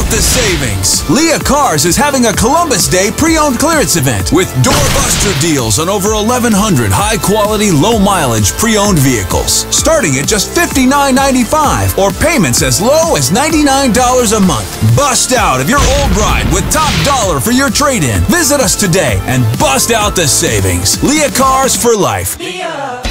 the savings. Leah Cars is having a Columbus Day pre-owned clearance event with doorbuster deals on over 1,100 high-quality, low-mileage pre-owned vehicles, starting at just $59.95 or payments as low as $99 a month. Bust out of your old ride with top dollar for your trade-in. Visit us today and bust out the savings. Leah Cars for life. Leah.